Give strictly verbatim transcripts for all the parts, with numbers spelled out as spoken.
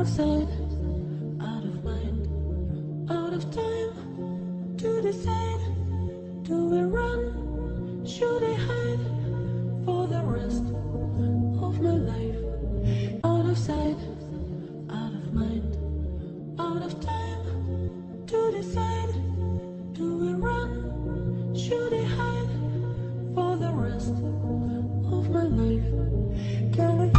of sight, out of mind, out of time to decide. Do we run? Should I hide for the rest of my life? Out of sight, out of mind, out of time to decide. Do we run? Should I hide for the rest of my life? Can we?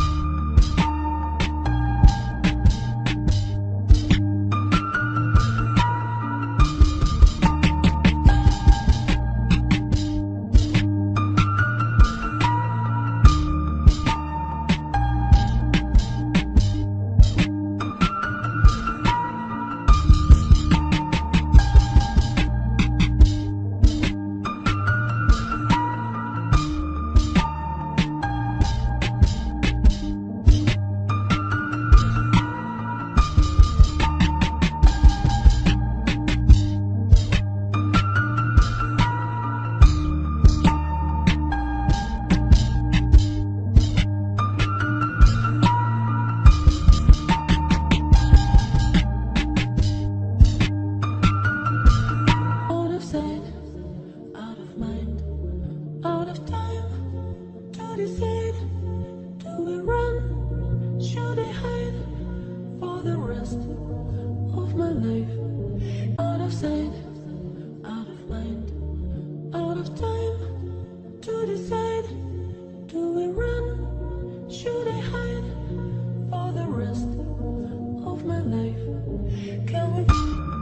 Out of time to decide. Do we run? Should I hide for the rest of my life? Out of sight, out of mind, out of time to decide. Do we run? Should I hide for the rest of my life? Can we?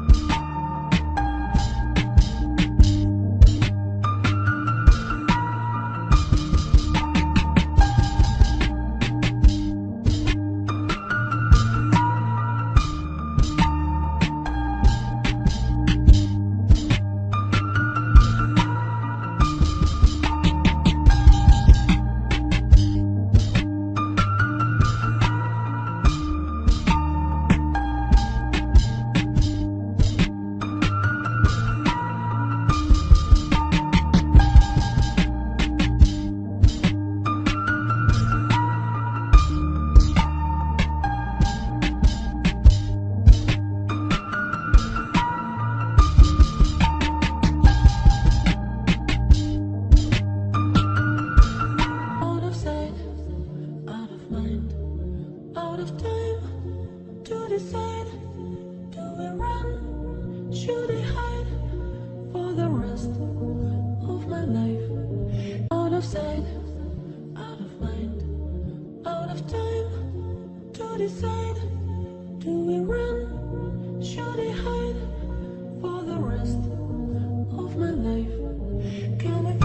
Out of time to decide. Do we run? Should I hide for the rest of my life? Out of sight, out of mind, out of time to decide. Do we run? Should I hide for the rest of my life? Can I?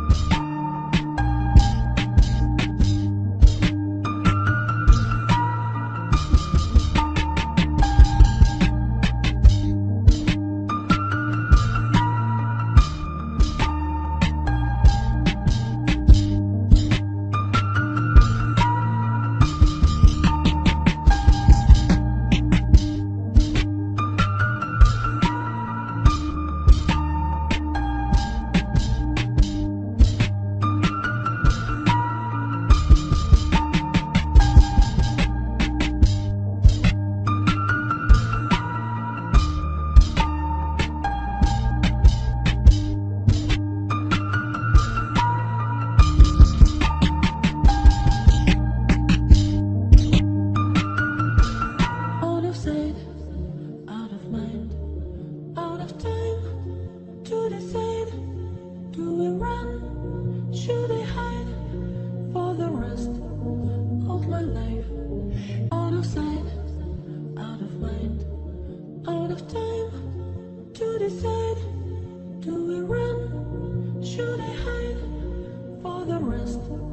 Do we run? Should I hide for the rest of my life? Out of sight, out of mind, out of time to decide. Do we run? Should I hide for the rest